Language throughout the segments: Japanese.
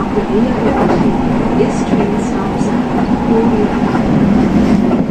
After Villavachi, this train stops at Korea.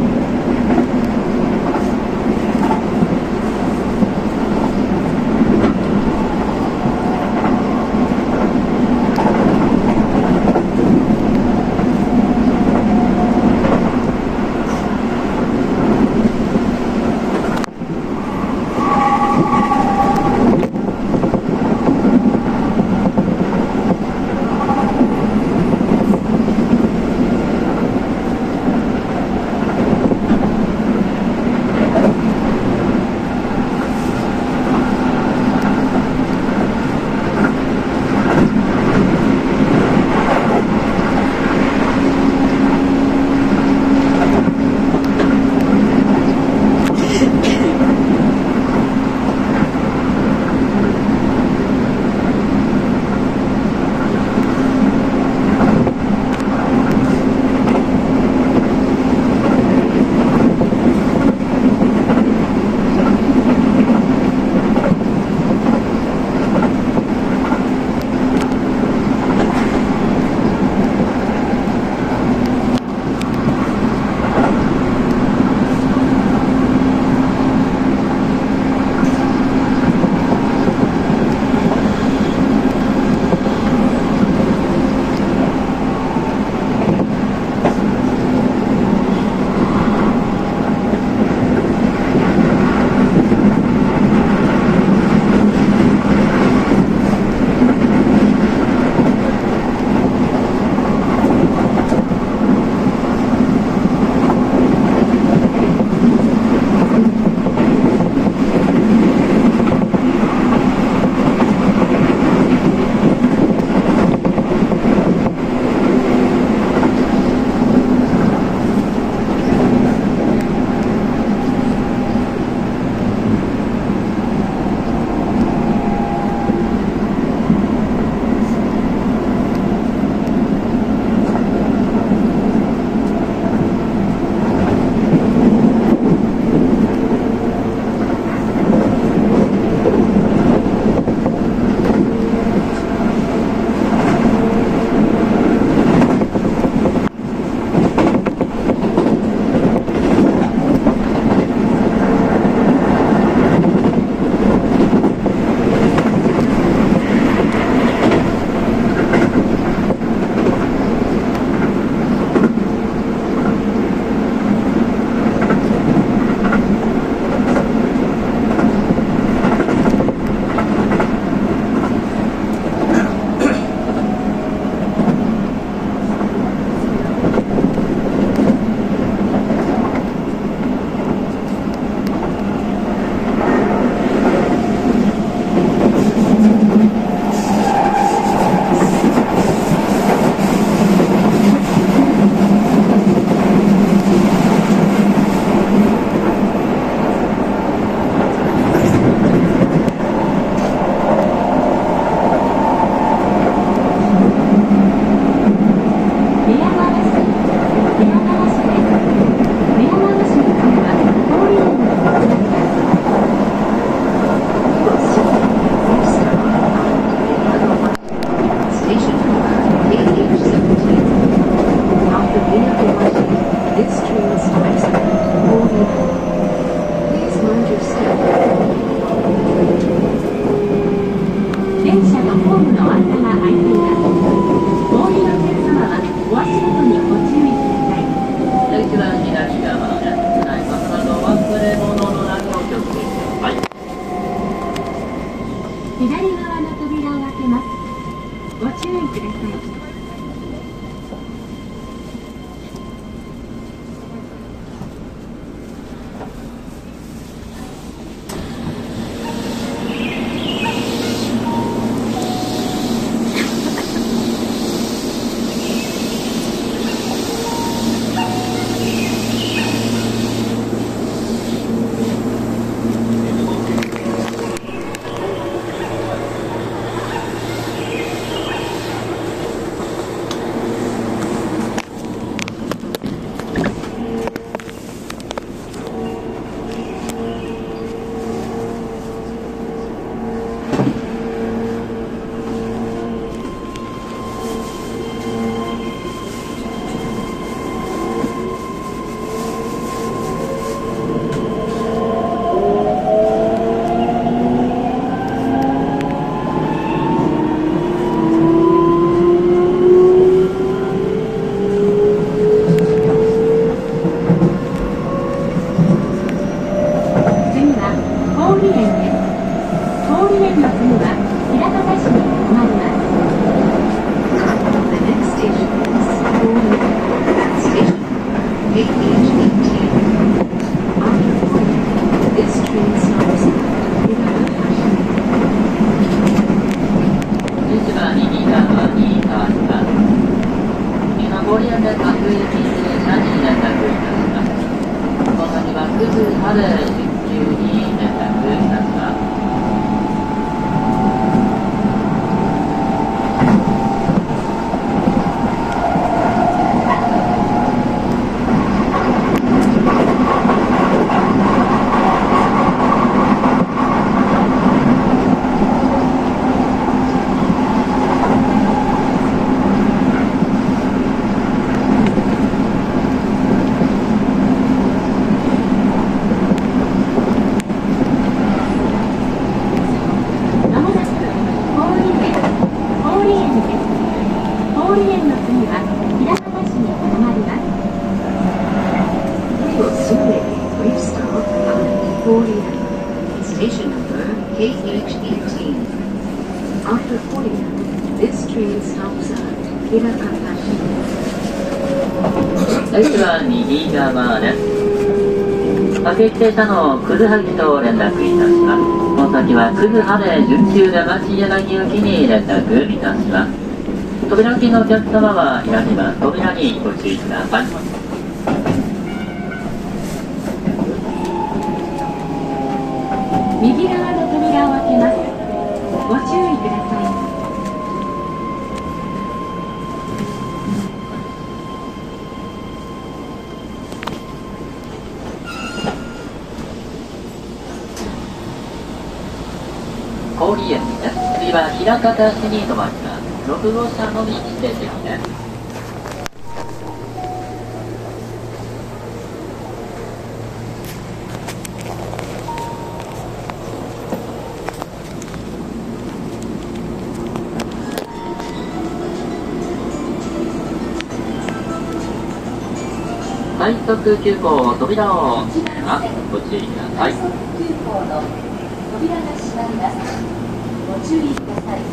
一番右側に変わります。今、郡山各駅停車に連絡いたします。この先は9時まで準急に連絡いたします。 Station number KH18. After Korea, this train stops at Hirakatashi. 駅は右側です。各駅停車のくずはぎと連絡いたします。この先はくずはで準急で町柳行きに連絡いたします。扉付近のお客様は左は扉にご注意ください。 右側の扉を開けます。ご注意ください。 郡園です。次は枚方市に停まります。6号車のみ指定席です。快速急行扉を閉めます。ご注意ください。 快速急行の扉が閉まります。ご注意ください。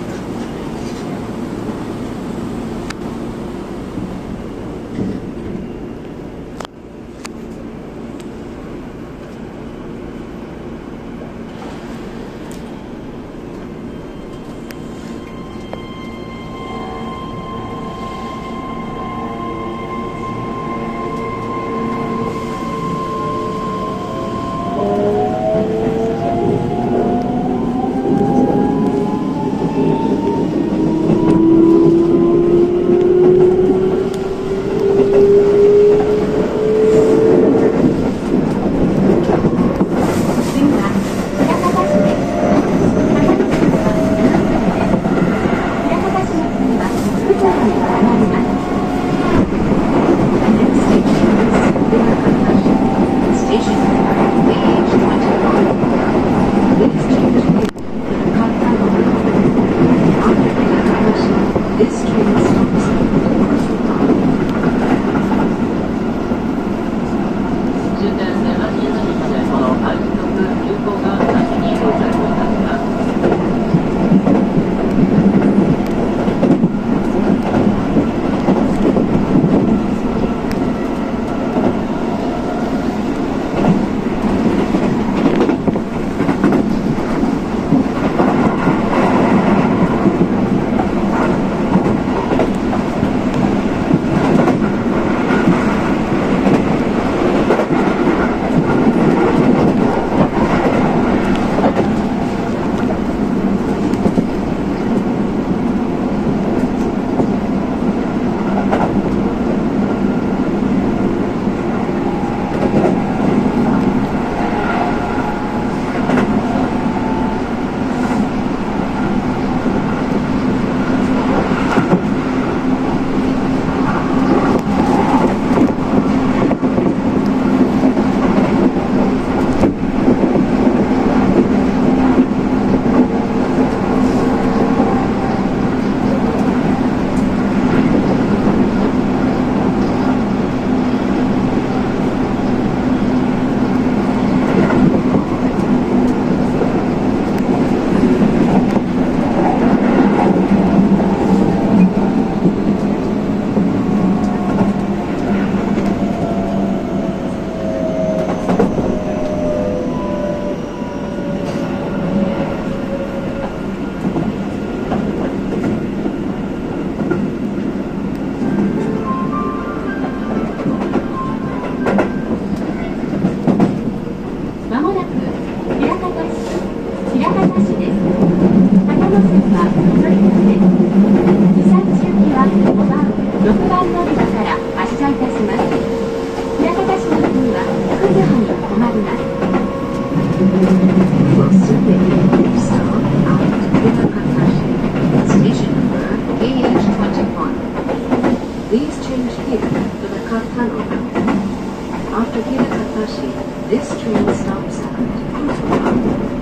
Hilaka Tunnel. After Hilakatashi, this train stops at Kotowa.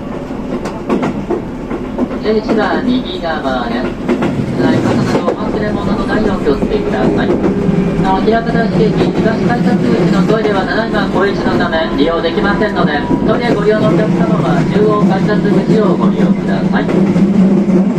1番右側です。使い方など忘れ物のないよう気をつけてください。枚方市駅東改札口のトイレは7番小1のため利用できませんので、トイレご利用のお客様は中央改札口をご利用ください。